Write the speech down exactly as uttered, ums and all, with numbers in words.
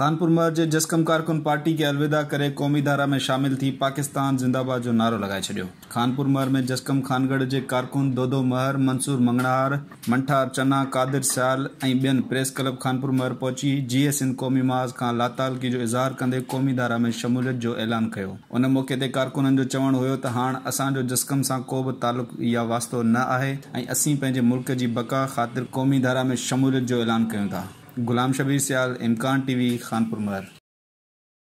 खानपुर महर जे जस्कम कारकुन पार्टी के अलविदा करे क़ौमी धारा में शामिल थी पाकिस्तान जिंदाबाद जो नारो लगाए छॾियो। खानपुर महर में जस्कम खानगढ़ जे कारकुन दोदो महर, मंसूर मंगणार, मंठार चन्ना, कादिर सियाल ऐं ॿियनि प्रेस क्लब खानपुर महर पहुची जीए सिंध क़ौमी महाज़ खां लातालगी जो इज़हार कंदे क़ौमी धारा में शमूलियत जो ऐलान कयो। उन मौक़े ते कारकुननि जो चवणु हुयो त हाणे असांजो जस्कम सां को बि तालुक़ या वास्तो न आहे ऐं असीं पंहिंजे मुल्क जी बका ख़ातिर क़ौमी धारा में शमूलियत जो ऐलान कयूं था। गुलाम शबीर सियाल, इम्कान टीवी, खानपुर महर।